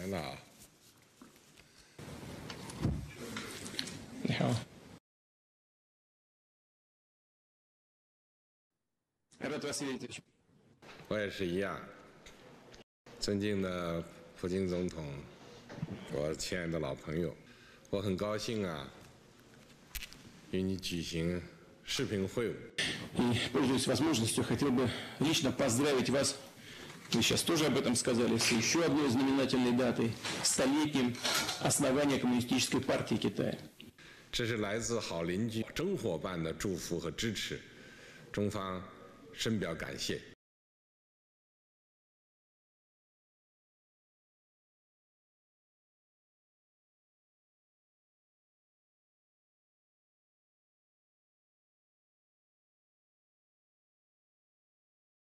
来了啊！ 你好。Рад вас видеть. 我也是一样。尊敬的普京总统，我亲爱的老朋友，我很高兴啊，与你举行视频会晤。 И, пользуясь возможностью, хотел бы лично поздравить вас, вы сейчас тоже об этом сказали, с еще одной знаменательной датой, столетием основания Коммунистической партии Китая. 这是来自好邻居、真伙伴的祝福和支持，中方深表感谢。